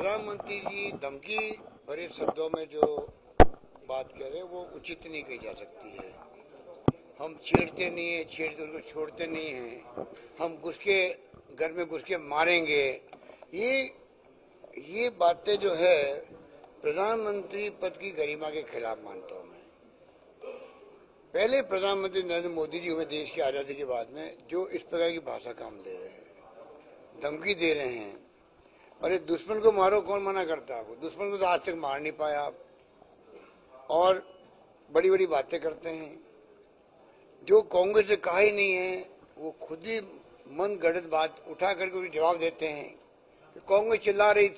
प्रधानमंत्री जी धमकी भरे शब्दों में जो बात कह रहे हैं वो उचित नहीं कही जा सकती है। हम छेड़ते नहीं है, छेड़ते उसको छोड़ते नहीं हैं, हम घुस के घर में घुस के मारेंगे। ये बातें जो है प्रधानमंत्री पद की गरिमा के खिलाफ मानता हूँ मैं। पहले प्रधानमंत्री नरेंद्र मोदी जी हुए देश की आज़ादी के बाद में जो इस प्रकार की भाषा काम ले रहे हैं, धमकी दे रहे हैं। अरे दुश्मन को मारो, कौन मना करता है आपको? दुश्मन को तो आज तक मार नहीं पाया आप, और बड़ी बड़ी बातें करते हैं। जो कांग्रेस ने कहा ही नहीं है वो खुद ही मन गढ़ंत बात उठा करके उसे जवाब देते हैं कि कांग्रेस चिल्ला रही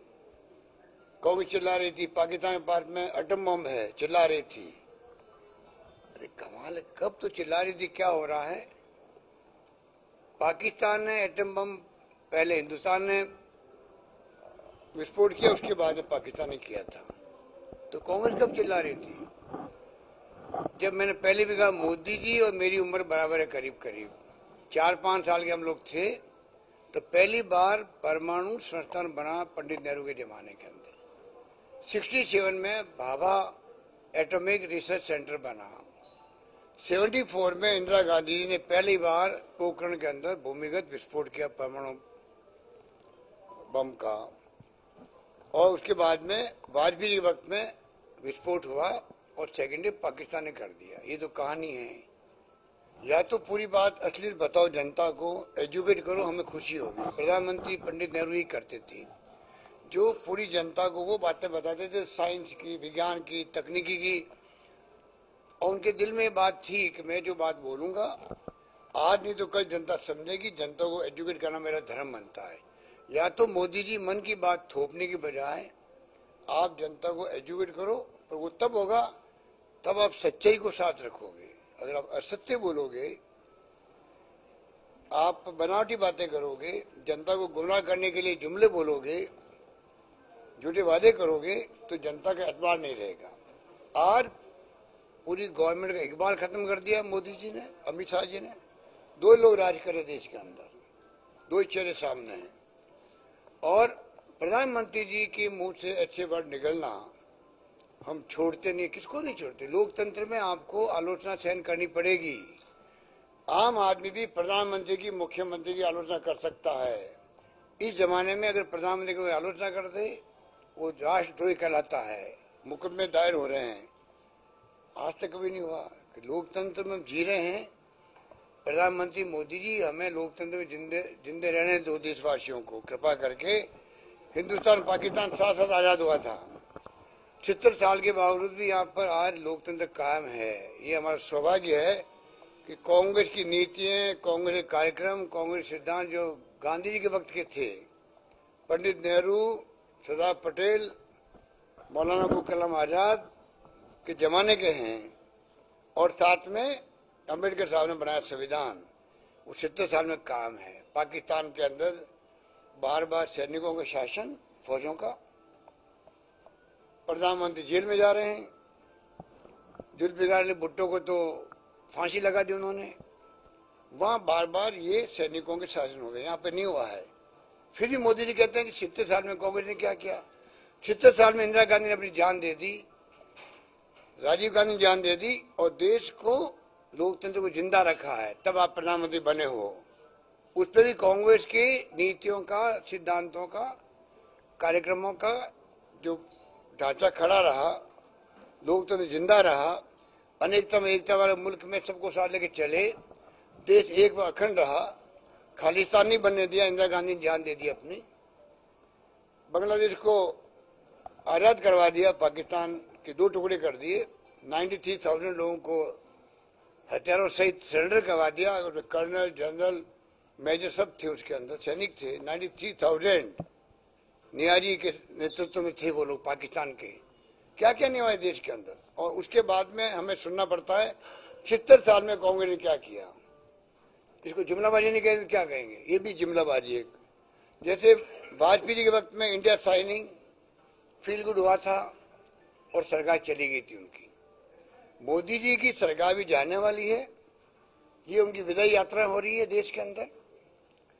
थी पाकिस्तान के पास में एटम बम है, चिल्ला रही थी। अरे कमाल है, कब तो चिल्ला रही थी, क्या हो रहा है? पाकिस्तान ने एटम बम पहले हिंदुस्तान ने विस्फोट किया, उसके बाद पाकिस्तान ने किया था। तो कांग्रेस कब चिल्ला रही थी? जब मैंने पहले भी कहा मोदी जी और मेरी उम्र बराबर है, करीब करीब 4-5 साल के हम लोग थे, तो पहली बार परमाणु संस्थान बना पंडित नेहरू के जमाने के अंदर। 67 में भाभा एटॉमिक रिसर्च सेंटर बना। 74 में इंदिरा गांधी जी ने पहली बार पोखरण के अंदर भूमिगत विस्फोट किया परमाणु बम का, और उसके बाद में वाजपेयी के वक्त में विस्फोट हुआ और सेकेंडरी पाकिस्तान ने कर दिया। ये तो कहानी है। या तो पूरी बात असली बताओ, जनता को एजुकेट करो, हमें खुशी होगी। प्रधानमंत्री पंडित नेहरू ही करते थे, जो पूरी जनता को वो बातें बताते थे साइंस की, विज्ञान की, तकनीकी की, और उनके दिल में बात थी कि मैं जो बात बोलूंगा आज नहीं तो कल जनता समझेगी। जनता को एजुकेट करना मेरा धर्म बनता है। या तो मोदी जी मन की बात थोपने की बजाय आप जनता को एजुकेट करो, और वो तब होगा तब आप सच्चाई को साथ रखोगे। अगर आप असत्य बोलोगे, आप बनावटी बातें करोगे, जनता को गुमराह करने के लिए जुमले बोलोगे, झूठे वादे करोगे, तो जनता का एतबार नहीं रहेगा। आज पूरी गवर्नमेंट का इकबाल खत्म कर दिया मोदी जी ने, अमित शाह जी ने। 2 लोग राज करे देश के अंदर, 2 चेहरे सामने हैं, और प्रधानमंत्री जी के मुंह से अच्छे वर्ड निकलना हम छोड़ते नहीं। किसको नहीं छोड़ते? लोकतंत्र में आपको आलोचना सहन करनी पड़ेगी। आम आदमी भी प्रधानमंत्री की, मुख्यमंत्री की आलोचना कर सकता है। इस जमाने में अगर प्रधानमंत्री की आलोचना कर दे वो राष्ट्रद्रोही कहलाता है, मुकदमे दायर हो रहे हैं। आज तक कभी नहीं हुआ कि लोकतंत्र में जी रहे हैं। प्रधानमंत्री मोदी जी, हमें लोकतंत्र में जिंदे रहने दो देशवासियों को, कृपा करके। हिंदुस्तान पाकिस्तान साथ साथ आजाद हुआ था, 76 साल के बावजूद भी यहाँ पर आज लोकतंत्र कायम है। ये हमारा सौभाग्य है कि कांग्रेस की नीतियाँ, कांग्रेस के कार्यक्रम, कांग्रेस सिद्धांत जो गांधी जी के वक्त के थे, पंडित नेहरू, सरदार पटेल, मौलाना अबुल कलाम आजाद के जमाने के हैं, और साथ में अम्बेडकर साहब ने बनाया संविधान, वो 70 साल में काम है। पाकिस्तान के अंदर बार बार सैनिकों का शासन, फौजों का, प्रधानमंत्री जेल में जा रहे हैं। जुल्फिकार भुट्टो को तो फांसी लगा दी उन्होंने। वहां बार बार ये सैनिकों के शासन हो गए, यहाँ पे नहीं हुआ है। फिर भी मोदी जी कहते हैं कि 70 साल में कांग्रेस ने क्या किया। 70 साल में इंदिरा गांधी ने अपनी जान दे दी, राजीव गांधी ने जान दे दी, और देश को, लोकतंत्र को जिंदा रखा है। तब आप प्रधानमंत्री बने हो। उस पर भी कांग्रेस की नीतियों का, सिद्धांतों का, कार्यक्रमों का जो ढांचा खड़ा रहा, लोकतंत्र जिंदा रहा, अनेकता में एकता वाले मुल्क में सबको साथ लेके चले, देश एक व अखंड रहा, खालिस्तान नहीं बनने दिया। इंदिरा गांधी ने जान दे दी अपनी, बांग्लादेश को आजाद करवा दिया, पाकिस्तान के 2 टुकड़े कर दिए, 93,000 लोगों को हथियारों सहित सरेंडर करवा दिया। कर्नल, जनरल, मेजर सब थे उसके अंदर, सैनिक थे। 93,000 नियाजी के नेतृत्व में थे वो लोग पाकिस्तान के। क्या क्या नहीं हुआ देश के अंदर। और उसके बाद में हमें सुनना पड़ता है 76 साल में कांग्रेस ने क्या किया। इसको जुमलाबाजी नहीं कहेंगे, क्या कहेंगे? ये भी जुमलाबाजी है। जैसे वाजपेयी जी के वक्त में इंडिया साइनिंग फील गुड हुआ था और सरकार चली गई थी उनकी। मोदी जी की सरकार भी जाने वाली है, ये उनकी विदाई यात्रा हो रही है देश के अंदर।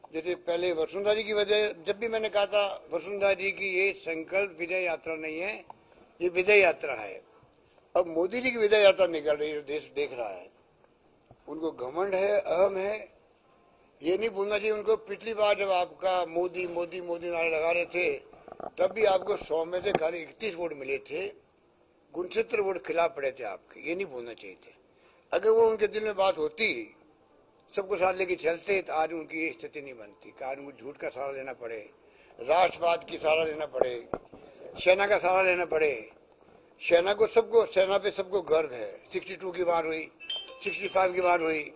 जैसे पहले वसुंधरा जी की वजह, जब भी मैंने कहा था वसुंधरा जी की ये संकल्प विजय यात्रा नहीं है, ये विजय यात्रा है। अब मोदी जी की विजय यात्रा निकल रही है, देश देख रहा है। उनको घमंड है, अहम है, ये नहीं भूलना चाहिए उनको। पिछली बार जब आपका मोदी मोदी मोदी नारे लगा रहे थे, तब भी आपको 100 में से खाली 31 वोट मिले थे, 69 वोट खिलाफ पड़े थे आपके, ये नहीं भूलना चाहिए थे। अगर वो उनके दिल में बात होती, सबको साथ लेके चलते, तो आज उनकी ये स्थिति नहीं बनती कि आज उनको झूठ का सहारा लेना पड़े, राष्ट्रवाद की सहारा लेना पड़े, सेना का सहारा लेना पड़े। सेना को सबको, सेना पे सबको गर्व है। 62 की बार हुई, 65 की बार हुई,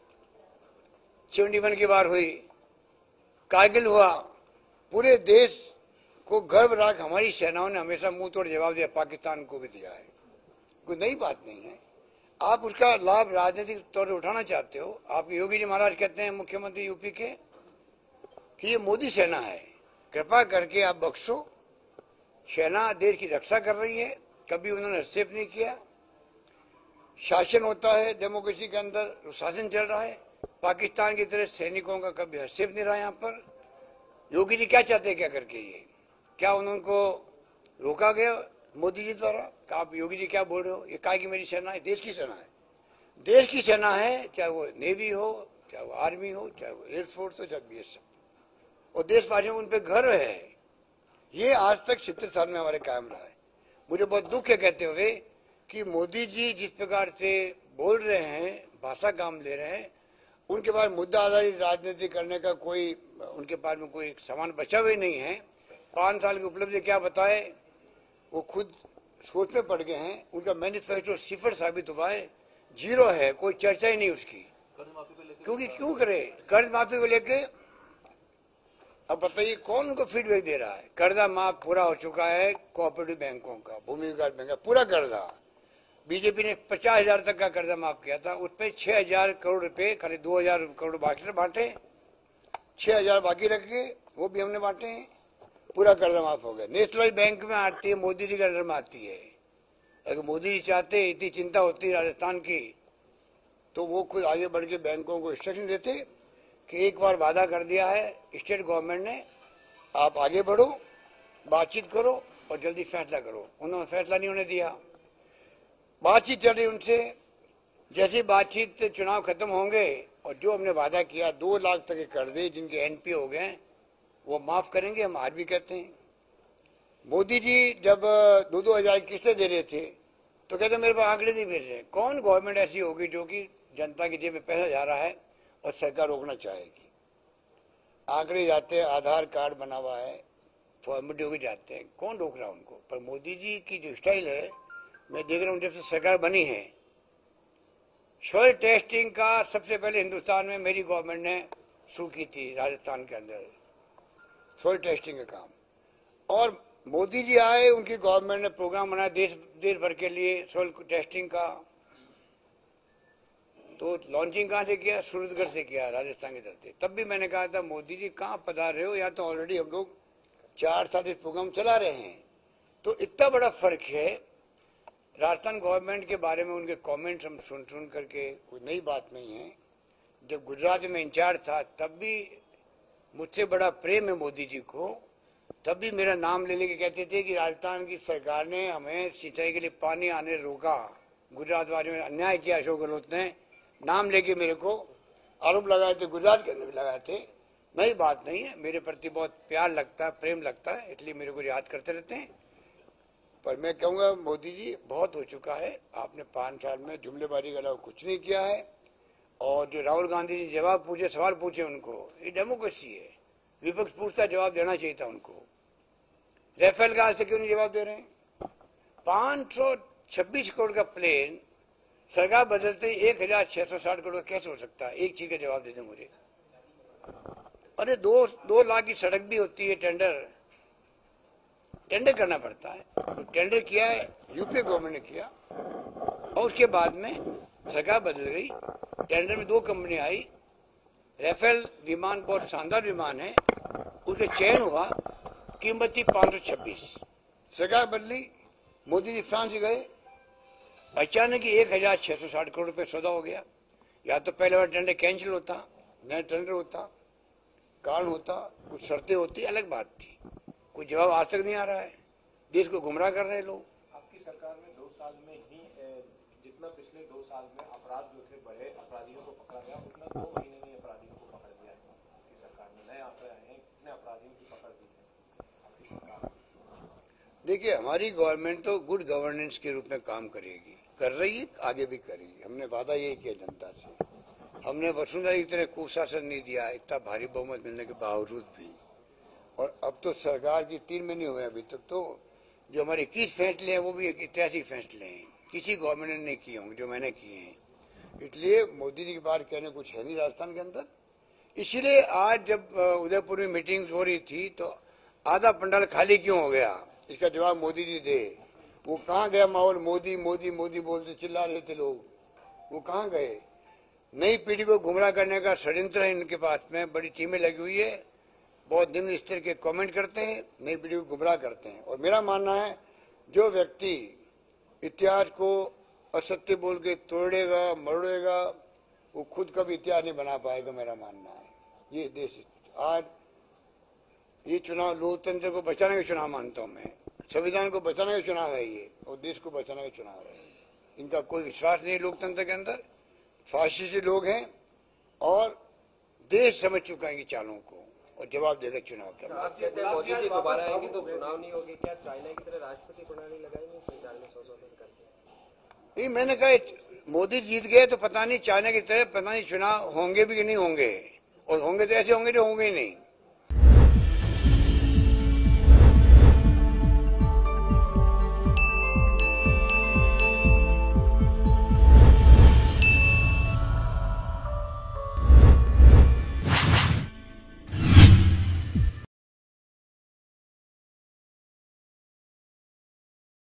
71 की बार हुई, कारगिल हुआ। पूरे देश को गर्व रहा कि हमारी सेनाओं ने हमेशा मुंह तोड़ जवाब दिया, पाकिस्तान को भी दिया है। कोई नई बात नहीं है। आप उसका लाभ राजनीतिक तौर पर उठाना चाहते हो। आप योगी जी महाराज कहते हैं, मुख्यमंत्री यूपी के, कि ये मोदी सेना है, कृपा करके आप बख्शो। सेना देश की रक्षा कर रही है, कभी उन्होंने हस्तक्षेप नहीं किया। शासन होता है डेमोक्रेसी के अंदर, शासन चल रहा है। पाकिस्तान की तरह सैनिकों का कभी हस्तक्षेप नहीं रहा यहाँ पर। योगी जी क्या चाहते हैं, क्या करके ये, क्या उनको रोका गया मोदी जी द्वारा? आप योगी जी क्या बोल रहे हो, ये काय की मेरी सेना है? देश की सेना है, देश की सेना है, चाहे वो नेवी हो, चाहे वो आर्मी हो, चाहे वो एयरफोर्स हो, चाहे बीएसएफ। और देशवासियों को उन पर गर्व है। ये आज तक 70 साल में हमारे कायम रहा है। मुझे बहुत दुख है कहते हुए कि मोदी जी जिस प्रकार से बोल रहे हैं, भाषा काम ले रहे हैं, उनके पास मुद्दा आधारित राजनीति करने का कोई, उनके पास में कोई सामान बचा हुआ नहीं है। 5 साल की उपलब्धि क्या बताए, वो खुद सोच में पड़ गए हैं। उनका मैनिफेस्टो सिफर साबित हुआ है, जीरो है, कोई चर्चा ही नहीं उसकी। क्योंकि क्यों करे कर्ज माफी को लेके? अब बताइए कौन उनको फीडबैक दे रहा है? कर्जा माफ पूरा हो चुका है कोऑपरेटिव बैंकों का, भूमि विकास बैंक का पूरा कर्जा। बीजेपी ने 50,000 तक का कर्जा माफ किया था, उस पर 6,000 करोड़ रुपए, खाली 2,000 करोड़ बाकी बांटे, 6,000 बाकी रखे, वो भी हमने बांटे हैं, पूरा कर्जा माफ हो गया। नेशनल बैंक में आती है, मोदी जी के अंडर में आती है। अगर मोदी जी चाहते, इतनी चिंता होती राजस्थान की, तो वो खुद आगे बढ़ के बैंकों को इंस्ट्रक्शन देते कि एक बार वादा कर दिया है स्टेट गवर्नमेंट ने, आप आगे बढ़ो, बातचीत करो और जल्दी फैसला करो। उन्होंने फैसला नहीं होने दिया। बातचीत चल रही उनसे, जैसे बातचीत चुनाव खत्म होंगे और जो हमने वादा किया 2 लाख तक के कर्जे जिनके एनपी हो गए वो माफ करेंगे, हम आज भी कहते हैं। मोदी जी जब 2-2 हजार किस्तें दे रहे थे तो कहते मेरे पास आंकड़े नहीं भेज रहे। कौन गवर्नमेंट ऐसी होगी जो कि जनता की जेब में पैसा जा रहा है और सरकार रोकना चाहेगी? आंकड़े जाते हैं, आधार कार्ड बना हुआ है, फॉर्मेलिटी होकर जाते हैं, कौन रोक रहा है उनको? पर मोदी जी की जो स्टाइल है, मैं देख रहा हूँ जब से सरकार बनी है, सॉइल टेस्टिंग का सबसे पहले हिंदुस्तान में मेरी गवर्नमेंट ने शुरू की थी, राजस्थान के अंदर सॉइल टेस्टिंग का काम। और मोदी जी आए, उनकी गवर्नमेंट ने प्रोग्राम बनाया देश भर के लिए सॉइल टेस्टिंग का। तो लॉन्चिंग कहाँ से किया? सूरतगढ़ से किया, राजस्थान की तरफ से। तब भी मैंने कहा था मोदी जी कहाँ पधार रहे हो, या तो ऑलरेडी हम लोग 4 साल इस प्रोग्राम चला रहे हैं। तो इतना बड़ा फर्क है। राजस्थान गवर्नमेंट के बारे में उनके कमेंट्स हम सुन करके, कोई नई बात नहीं है। जब गुजरात में इंचार्ज था तब भी मुझसे बड़ा प्रेम है मोदी जी को, तब भी मेरा नाम ले लेके कहते थे कि राजस्थान की सरकार ने हमें सिंचाई के लिए पानी आने रोका, गुजरात वाले में अन्याय किया। अशोक गहलोत ने नाम लेके मेरे को आरोप लगाए थे, गुजरात के अंदर भी लगाए थे। नई बात नहीं है, मेरे प्रति बहुत प्यार लगता है, प्रेम लगता है, इसलिए मेरे को याद करते रहते हैं। पर मैं कहूँगा मोदी जी बहुत हो चुका है, आपने 5 साल में जुमलेबाजी के अलावा कुछ नहीं किया है। और जो राहुल गांधी जी जवाब पूछे, सवाल पूछे उनको, ये डेमोक्रेसी है, विपक्ष पूछता जवाब देना चाहिए था उनको। राफेल का आज से क्यों नहीं जवाब दे रहे हैं? 526 करोड़ का प्लेन सरकार बदलते 1,660 करोड़ कैसे हो सकता है? एक चीज का जवाब दे दें मुझे। अरे 2 लाख की सड़क भी होती है, टेंडर करना पड़ता है। तो टेंडर किया है, यूपी गवर्नमेंट ने किया, और उसके बाद में सरकार बदल गई, टेंडर में 2 कंपनी आई। राफेल विमान बहुत शानदार विमान है, उसका चयन हुआ, कीमत थी 526। सरकार बदली, मोदी जी फ्रांस गए, अचानक ही 1,660 करोड़ रुपए सौदा हो गया। या तो पहले वाला टेंडर कैंसिल होता, नया टेंडर होता, कारण होता, कुछ शर्तें होती, अलग बात थी। कोई जवाब आज तक नहीं आ रहा है। देश को गुमराह कर रहे लोग। आपकी सरकार में 2 साल में ही जितना पिछले 2 साल में अपराध जो थे बढ़े, अपराधियों को पकड़ा गया, उतना 2 महीने में अपराधियों को पकड़ दिया है। आपकी सरकार में नए आंकड़े आए हैं, कितने अपराधियों की पकड़ दी है आपकी सरकार। देखिए, हमारी गवर्नमेंट तो गुड गवर्नेंस के रूप में काम करेगी, कर रही है, आगे भी करेगी। हमने वादा यही किया जनता से। हमने वसुंधरा की तरह कुशासन नहीं दिया, इतना भारी बहुमत मिलने के बावजूद भी। और अब तो सरकार की 3 महीने हुए अभी तक, तो जो हमारे 21 फैसले हैं वो भी एक ऐतिहासिक फैसले हैं, किसी गवर्नमेंट ने नहीं किए होंगे जो मैंने किए हैं। इसलिए मोदी जी की बात कहने कुछ है नहीं राजस्थान के अंदर। इसीलिए आज जब उदयपुर में मीटिंग हो रही थी तो आधा पंडाल खाली क्यों हो गया, इसका जवाब मोदी जी दे। वो कहाँ गया माहौल, मोदी मोदी मोदी बोलते चिल्ला रहे थे लोग, वो कहाँ गए। नई पीढ़ी को गुमराह करने का षड्यंत्र है इनके पास में, बड़ी टीमें लगी हुई है, बहुत निम्न स्तर के कमेंट करते हैं, नई पीढ़ी को गुमराह करते हैं। और मेरा मानना है जो व्यक्ति इतिहास को असत्य बोल के तोड़ेगा मरोड़ेगा, वो खुद कभी इतिहास नहीं बना पाएगा, मेरा मानना है। ये देश आज ये चुनाव लोकतंत्र को बचाने का चुनाव मानता हूँ मैं, संविधान को बचाने का चुनाव है ये, और देश को बचाने का चुनाव है। इनका कोई विश्वास नहीं लोकतंत्र के अंदर, फासिस्ट लोग हैं और देश समझ चुका है चालों को और जवाब देगा चुनाव के अंदर। आप कहते हैं मोदी जी दोबारा आएंगे तो चुनाव नहीं होगी, क्या चाइना की तरह राष्ट्रपति प्रणाली लगाएंगे संविधान में संशोधन करके? ये मैंने कहा मोदी जीत गए तो पता नहीं चाइना की तरह पता नहीं चुनाव होंगे भी कि नहीं होंगे, और होंगे तो ऐसे होंगे जो होंगे ही नहीं।